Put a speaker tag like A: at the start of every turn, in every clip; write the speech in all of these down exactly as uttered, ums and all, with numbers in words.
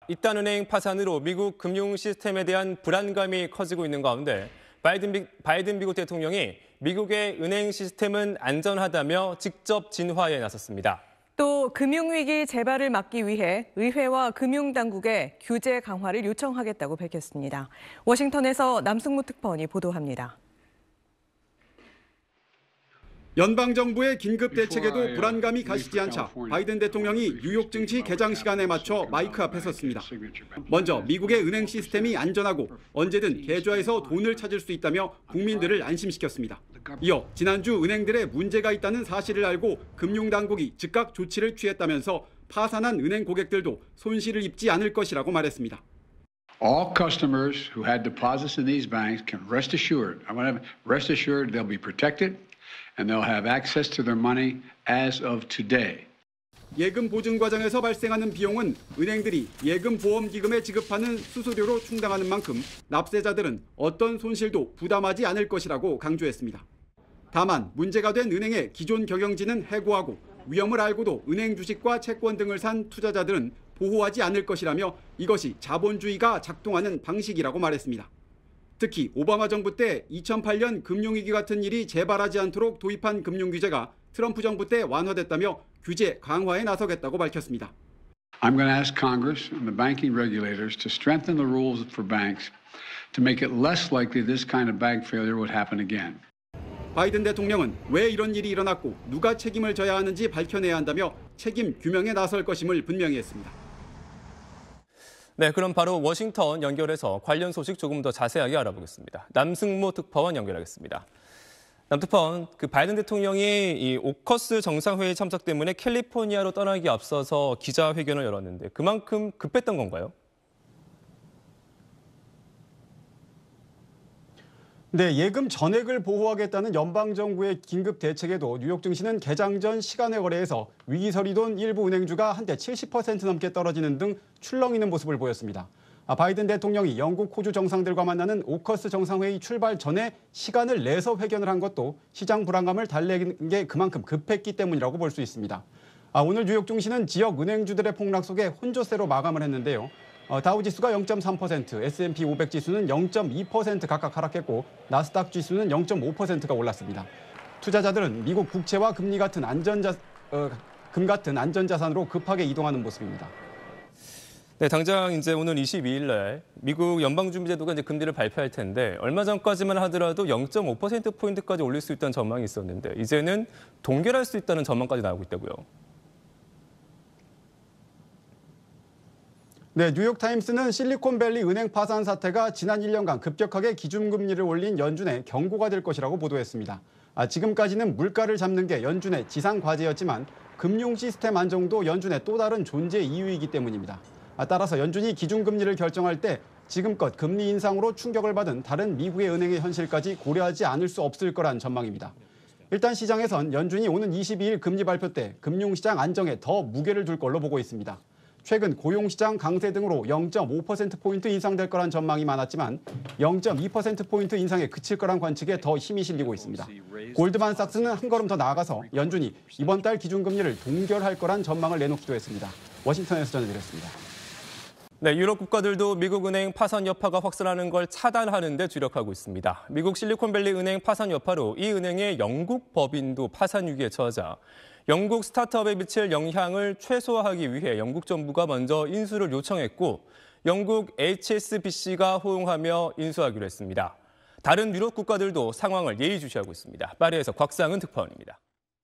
A: 이딴 은행 파산으로 미국 금융 시스템에 대한 불안감이 커지고 있는 가운데 바이든, 미, 바이든 미국 대통령이 미국의 은행 시스템은 안전하다며 직접 진화에 나섰습니다.
B: 또 금융위기 재발을 막기 위해 의회와 금융당국에 규제 강화를 요청하겠다고 밝혔습니다. 워싱턴에서 남승무 특파원이 보도합니다.
C: 연방정부의 긴급 대책에도 불안감이 가시지 않자 바이든 대통령이 뉴욕 증시 개장 시간에 맞춰 마이크 앞에 섰습니다. 먼저 미국의 은행 시스템이 안전하고 언제든 계좌에서 돈을 찾을 수 있다며 국민들을 안심시켰습니다. 이어 지난주 은행들의 문제가 있다는 사실을 알고 금융당국이 즉각 조치를 취했다면서 파산한 은행 고객들도 손실을 입지 않을 것이라고 말했습니다.
D: All customers who had deposits in these banks can rest assured, I want to rest assured they'll be protected. And they'll have access to their money as of today.
C: 예금 보증 과정에서 발생하는 비용은 은행들이 예금 보험 기금에 지급하는 수수료로 충당하는 만큼 납세자들은 어떤 손실도 부담하지 않을 것이라고 강조했습니다. 다만 문제가 된 은행의 기존 경영진은 해고하고 위험을 알고도 은행 주식과 채권 등을 산 투자자들은 보호하지 않을 것이라며 이것이 자본주의가 작동하는 방식이라고 말했습니다. 특히 오바마 정부 때 이천팔 년 금융위기 같은 일이 재발하지 않도록 도입한 금융규제가 트럼프 정부 때 완화됐다며 규제 강화에 나서겠다고 밝혔습니다.
D: I'm going to ask Congress and the banking regulators to strengthen the rules for banks to make it less likely this kind of bank failure would happen again.
C: 바이든 대통령은 왜 이런 일이 일어났고 누가 책임을 져야 하는지 밝혀내야 한다며 책임 규명에 나설 것임을 분명히 했습니다.
A: 네, 그럼 바로 워싱턴 연결해서 관련 소식 조금 더 자세하게 알아보겠습니다. 남승모 특파원 연결하겠습니다. 남 특파원, 그 바이든 대통령이 이 오커스 정상회의 참석 때문에 캘리포니아로 떠나기 앞서서 기자회견을 열었는데 그만큼 급했던 건가요?
C: 네, 예금 전액을 보호하겠다는 연방정부의 긴급 대책에도 뉴욕 증시는 개장 전 시간의 거래에서 위기설이돈 일부 은행주가 한때 칠십 퍼센트 넘게 떨어지는 등 출렁이는 모습을 보였습니다. 아, 바이든 대통령이 영국, 호주 정상들과 만나는 오커스 정상회의 출발 전에 시간을 내서 회견을 한 것도 시장 불안감을 달래는 게 그만큼 급했기 때문이라고 볼 수 있습니다. 아, 오늘 뉴욕 증시는 지역 은행주들의 폭락 속에 혼조세로 마감을 했는데요. 어, 다우지수가 영 점 삼 퍼센트, 에스 앤 피 오백 지수는 영 점 이 퍼센트 각각 하락했고 나스닥 지수는 영 점 오 퍼센트가 올랐습니다. 투자자들은 미국 국채와 금리 같은 안전자, 어, 금 같은 안전자산으로 급하게 이동하는 모습입니다.
A: 네, 당장 이제 오늘 이십이 일 날 미국 연방준비제도가 이제 금리를 발표할 텐데 얼마 전까지만 하더라도 영 점 오 퍼센트 포인트까지 올릴 수 있다는 전망이 있었는데 이제는 동결할 수 있다는 전망까지 나오고 있다고요.
C: 네, 뉴욕타임스는 실리콘밸리 은행 파산 사태가 지난 일 년간 급격하게 기준금리를 올린 연준의 경고가 될 것이라고 보도했습니다. 아, 지금까지는 물가를 잡는 게 연준의 지상 과제였지만 금융 시스템 안정도 연준의 또 다른 존재 이유이기 때문입니다. 아, 따라서 연준이 기준금리를 결정할 때 지금껏 금리 인상으로 충격을 받은 다른 미국의 은행의 현실까지 고려하지 않을 수 없을 거란 전망입니다. 일단 시장에선 연준이 오는 이십이 일 금리 발표 때 금융시장 안정에 더 무게를 둘 걸로 보고 있습니다. 최근 고용시장 강세 등으로 영 점 오 퍼센트 포인트 인상될 거란 전망이 많았지만 영 점 이 퍼센트 포인트 인상에 그칠 거란 관측에 더 힘이 실리고 있습니다. 골드만삭스는 한 걸음 더 나아가서 연준이 이번 달 기준금리를 동결할 거란 전망을 내놓기도 했습니다. 워싱턴에서 전해드렸습니다.
A: 네, 유럽 국가들도 미국 은행 파산 여파가 확산하는 걸 차단하는 데 주력하고 있습니다. 미국 실리콘밸리 은행 파산 여파로 이 은행의 영국 법인도 파산 위기에 처하자 영국 스타트업에 미칠 영향을 최소화하기 위해 영국 정부가 먼저 인수를 요청했고 영국 에이치 에스 비 씨가 호응하며 인수하기로 했습니다. 다른 유럽 국가들도 상황을 예의주시하고 있습니다. 파리에서 곽상은 특파원입니다.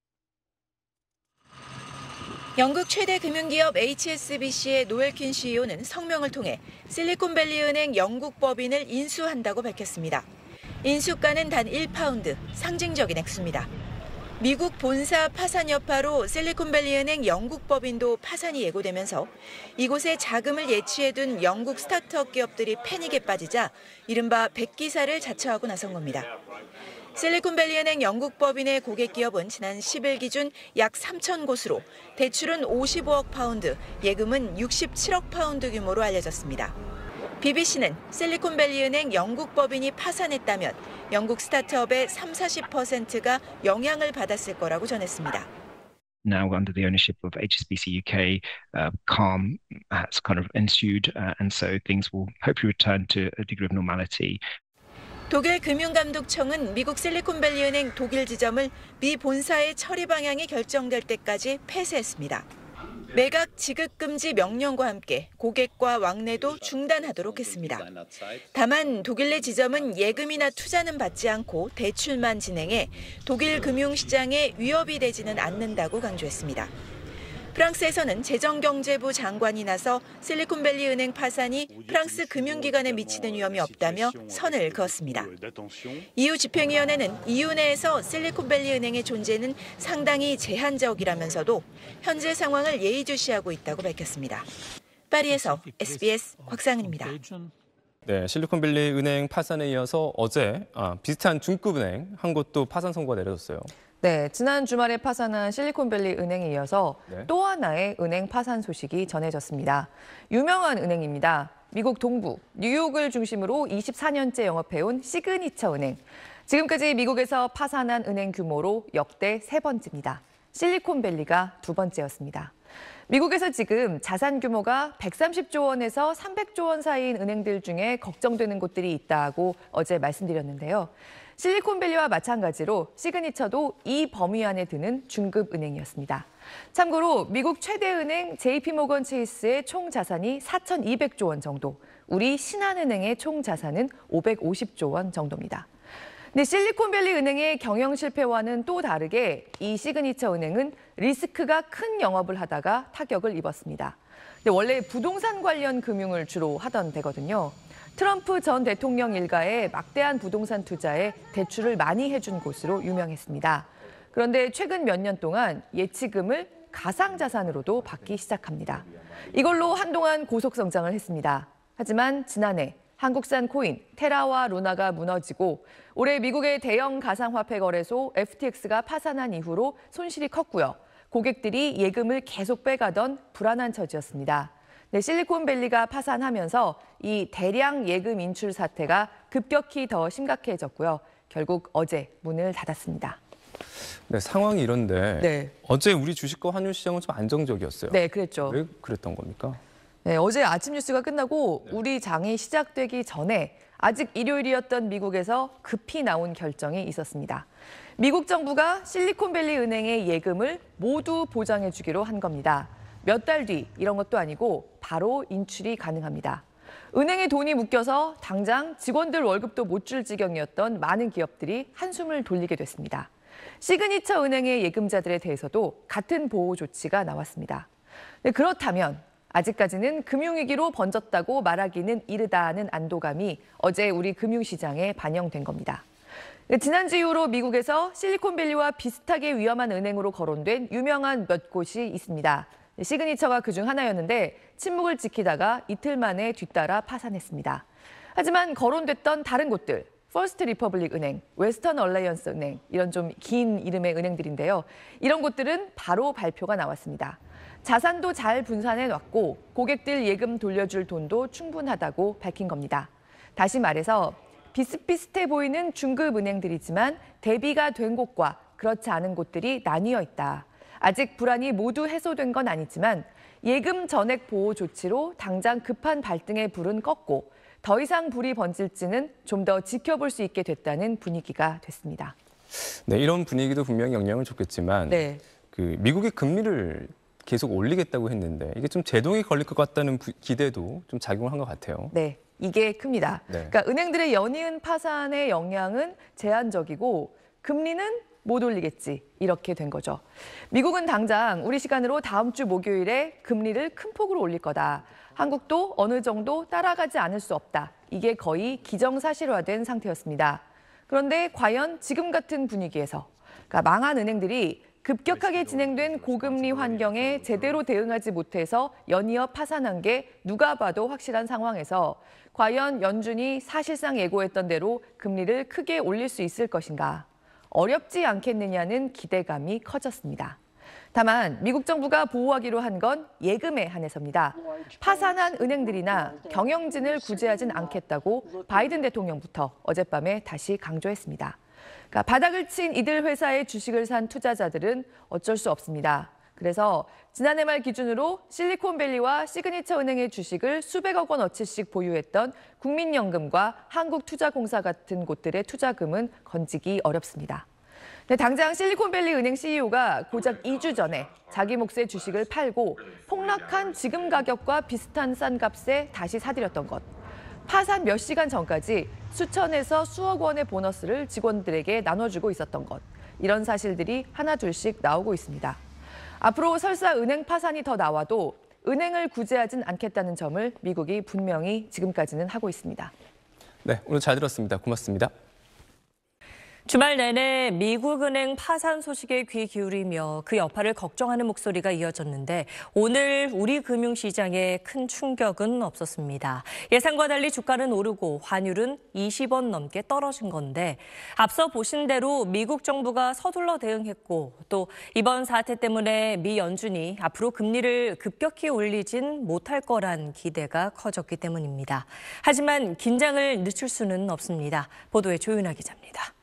E: 영국 최대 금융기업 에이치 에스 비 씨의 노엘 퀸 씨이오는 성명을 통해 실리콘밸리 은행 영국 법인을 인수한다고 밝혔습니다. 인수가는 단 일 파운드, 상징적인 액수입니다. 미국 본사 파산 여파로 실리콘밸리 은행 영국 법인도 파산이 예고되면서 이곳에 자금을 예치해둔 영국 스타트업 기업들이 패닉에 빠지자 이른바 백기사를 자처하고 나선 겁니다. 실리콘밸리 은행 영국 법인의 고객 기업은 지난 십 일 기준 약 삼천 곳으로 대출은 오십오억 파운드, 예금은 육십칠억 파운드 규모로 알려졌습니다. 비비씨는 실리콘밸리 은행 영국 법인이 파산했다면 영국 스타트업의 삼, 사십 퍼센트가 영향을 받았을 거라고 전했습니다.
F: now under the ownership of H S B C U K, uh, calm has kind of ensued, uh, and so things will hopefully return to a degree of normality.
E: 독일 금융감독청은 미국 실리콘밸리은행 독일 지점을 미 본사의 처리 방향이 결정될 때까지 폐쇄했습니다. 매각 지급 금지 명령과 함께 고객과 왕래도 중단하도록 했습니다. 다만 독일 내 지점은 예금이나 투자는 받지 않고 대출만 진행해 독일 금융시장에 위협이 되지는 않는다고 강조했습니다. 프랑스에서는 재정경제부 장관이 나서 실리콘밸리 은행 파산이 프랑스 금융기관에 미치는 위험이 없다며 선을 그었습니다. 이유 집행위원회는 이유 내에서 실리콘밸리 은행의 존재는 상당히 제한적이라면서도 현재 상황을 예의주시하고 있다고 밝혔습니다. 파리에서 에스비에스 곽상은입니다.
A: 네, 실리콘밸리 은행 파산에 이어서 어제 아, 비슷한 중급은행 한 곳도 파산 선고가 내려졌어요.
B: 네, 지난 주말에 파산한 실리콘밸리 은행에 이어서
A: 네.
B: 또 하나의 은행 파산 소식이 전해졌습니다. 유명한 은행입니다. 미국 동부 뉴욕을 중심으로 이십사 년째 영업해온 시그니처 은행. 지금까지 미국에서 파산한 은행 규모로 역대 세 번째입니다. 실리콘밸리가 두 번째였습니다. 미국에서 지금 자산 규모가 백삼십조 원에서 삼백조 원 사이인 은행들 중에 걱정되는 곳들이 있다고 어제 말씀드렸는데요. 실리콘밸리와 마찬가지로 시그니처도 이 범위 안에 드는 중급 은행이었습니다. 참고로 미국 최대 은행 제이피모건 체이스의 총 자산이 사천이백조 원 정도, 우리 신한은행의 총 자산은 오백오십조 원 정도입니다. 근데 실리콘밸리 은행의 경영 실패와는 또 다르게 이 시그니처 은행은 리스크가 큰 영업을 하다가 타격을 입었습니다. 근데 원래 부동산 관련 금융을 주로 하던 데거든요. 트럼프 전 대통령 일가의 막대한 부동산 투자에 대출을 많이 해준 곳으로 유명했습니다. 그런데 최근 몇 년 동안 예치금을 가상자산으로도 받기 시작합니다. 이걸로 한동안 고속 성장을 했습니다. 하지만 지난해 한국산 코인 테라와 루나가 무너지고 올해 미국의 대형 가상화폐 거래소 에프티엑스가 파산한 이후로 손실이 컸고요. 고객들이 예금을 계속 빼가던 불안한 처지였습니다. 네, 실리콘밸리가 파산하면서 이 대량 예금 인출 사태가 급격히 더 심각해졌고요. 결국 어제 문을 닫았습니다.
A: 네, 상황이 이런데
B: 네.
A: 어제 우리 주식과 환율 시장은 좀 안정적이었어요.
B: 네, 그랬죠.
A: 왜 그랬던 겁니까?
B: 네, 어제 아침 뉴스가 끝나고 우리 장이 시작되기 전에 아직 일요일이었던 미국에서 급히 나온 결정이 있었습니다. 미국 정부가 실리콘밸리 은행의 예금을 모두 보장해 주기로 한 겁니다. 몇 달 뒤 이런 것도 아니고 바로 인출이 가능합니다. 은행에 돈이 묶여서 당장 직원들 월급도 못 줄 지경이었던 많은 기업들이 한숨을 돌리게 됐습니다. 시그니처 은행의 예금자들에 대해서도 같은 보호 조치가 나왔습니다. 네, 그렇다면 아직까지는 금융위기로 번졌다고 말하기는 이르다는 안도감이 어제 우리 금융시장에 반영된 겁니다. 지난주 이후로 미국에서 실리콘밸리와 비슷하게 위험한 은행으로 거론된 유명한 몇 곳이 있습니다. 시그니처가 그중 하나였는데 침묵을 지키다가 이틀 만에 뒤따라 파산했습니다. 하지만 거론됐던 다른 곳들, 퍼스트 리퍼블릭 은행, 웨스턴 얼라이언스 은행, 이런 좀 긴 이름의 은행들인데요. 이런 곳들은 바로 발표가 나왔습니다. 자산도 잘 분산해놨고 고객들 예금 돌려줄 돈도 충분하다고 밝힌 겁니다. 다시 말해서 비슷비슷해 보이는 중급 은행들이지만 대비가 된 곳과 그렇지 않은 곳들이 나뉘어 있다. 아직 불안이 모두 해소된 건 아니지만 예금 전액 보호 조치로 당장 급한 발등의 불은 껐고 더 이상 불이 번질지는 좀 더 지켜볼 수 있게 됐다는 분위기가 됐습니다.
A: 네, 이런 분위기도 분명히 영향을 줬겠지만
B: 네.
A: 그 미국의 금리를 계속 올리겠다고 했는데 이게 좀 제동이 걸릴 것 같다는 부, 기대도 좀 작용을 한 것 같아요.
B: 네, 이게 큽니다.
A: 네.
B: 그러니까 은행들의 연이은 파산의 영향은 제한적이고 금리는 못 올리겠지, 이렇게 된 거죠. 미국은 당장 우리 시간으로 다음 주 목요일에 금리를 큰 폭으로 올릴 거다. 한국도 어느 정도 따라가지 않을 수 없다. 이게 거의 기정사실화된 상태였습니다. 그런데 과연 지금 같은 분위기에서 그러니까 망한 은행들이 급격하게 진행된 고금리 환경에 제대로 대응하지 못해서 연이어 파산한 게 누가 봐도 확실한 상황에서 과연 연준이 사실상 예고했던 대로 금리를 크게 올릴 수 있을 것인가? 어렵지 않겠느냐는 기대감이 커졌습니다. 다만 미국 정부가 보호하기로 한 건 예금에 한해서입니다. 파산한 은행들이나 경영진을 구제하진 않겠다고 바이든 대통령부터 어젯밤에 다시 강조했습니다. 그러니까 바닥을 친 이들 회사의 주식을 산 투자자들은 어쩔 수 없습니다. 그래서 지난해 말 기준으로 실리콘밸리와 시그니처 은행의 주식을 수백억 원어치씩 보유했던 국민연금과 한국투자공사 같은 곳들의 투자금은 건지기 어렵습니다. 네, 당장 실리콘밸리 은행 씨이오가 고작 이 주 전에 자기 몫의 주식을 팔고 폭락한 지금 가격과 비슷한 싼 값에 다시 사들였던 것. 파산 몇 시간 전까지 수천에서 수억 원의 보너스를 직원들에게 나눠주고 있었던 것. 이런 사실들이 하나둘씩 나오고 있습니다. 앞으로 설사 은행 파산이 더 나와도 은행을 구제하진 않겠다는 점을 미국이 분명히 지금까지는 하고 있습니다.
A: 네, 오늘 잘 들었습니다. 고맙습니다.
G: 주말 내내 미국 은행 파산 소식에 귀 기울이며 그 여파를 걱정하는 목소리가 이어졌는데 오늘 우리 금융시장에 큰 충격은 없었습니다. 예상과 달리 주가는 오르고 환율은 이십 원 넘게 떨어진 건데 앞서 보신 대로 미국 정부가 서둘러 대응했고 또 이번 사태 때문에 미 연준이 앞으로 금리를 급격히 올리진 못할 거란 기대가 커졌기 때문입니다. 하지만 긴장을 늦출 수는 없습니다. 보도에 조윤아 기자입니다.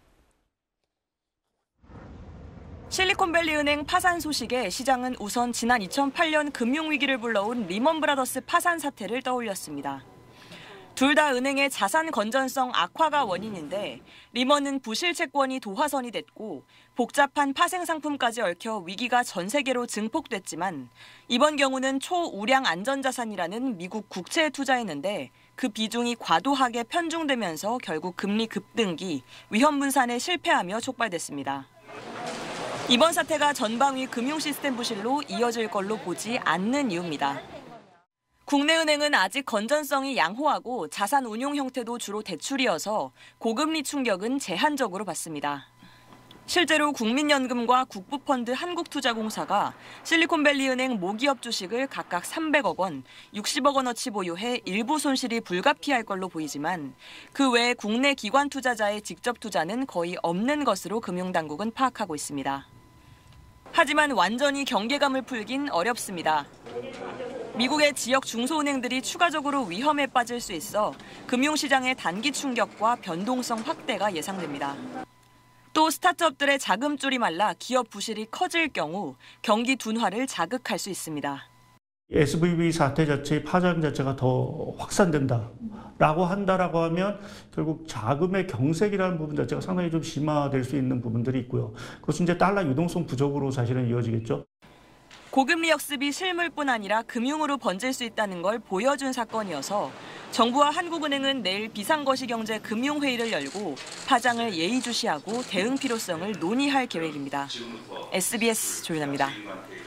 H: 실리콘밸리 은행 파산 소식에 시장은 우선 지난 이천팔 년 금융위기를 불러온 리먼 브라더스 파산 사태를 떠올렸습니다. 둘 다 은행의 자산 건전성 악화가 원인인데 리먼은 부실 채권이 도화선이 됐고 복잡한 파생 상품까지 얽혀 위기가 전 세계로 증폭됐지만 이번 경우는 초우량 안전자산이라는 미국 국채에 투자했는데 그 비중이 과도하게 편중되면서 결국 금리 급등기, 위험 분산에 실패하며 촉발됐습니다. 이번 사태가 전방위 금융 시스템 부실로 이어질 걸로 보지 않는 이유입니다. 국내 은행은 아직 건전성이 양호하고 자산 운용 형태도 주로 대출이어서 고금리 충격은 제한적으로 받습니다. 실제로 국민연금과 국부펀드 한국투자공사가 실리콘밸리 은행 모기업 주식을 각각 삼백억 원, 육십억 원어치 보유해 일부 손실이 불가피할 걸로 보이지만 그 외에 국내 기관 투자자의 직접 투자는 거의 없는 것으로 금융당국은 파악하고 있습니다. 하지만 완전히 경계감을 풀긴 어렵습니다. 미국의 지역 중소은행들이 추가적으로 위험에 빠질 수 있어 금융시장의 단기 충격과 변동성 확대가 예상됩니다. 또 스타트업들의 자금줄이 말라 기업 부실이 커질 경우 경기 둔화를 자극할 수 있습니다.
I: 에스브이비 사태 자체의 파장 자체가 더 확산된다라고 한다라고 하면 결국 자금의 경색이라는 부분 자체가 상당히 좀 심화될 수 있는 부분들이 있고요. 그것은 이제 달러 유동성 부족으로 사실은 이어지겠죠.
H: 고금리 역습이 실물뿐 아니라 금융으로 번질 수 있다는 걸 보여준 사건이어서 정부와 한국은행은 내일 비상거시경제 금융회의를 열고 파장을 예의주시하고 대응 필요성을 논의할 계획입니다. 에스비에스 조윤아입니다.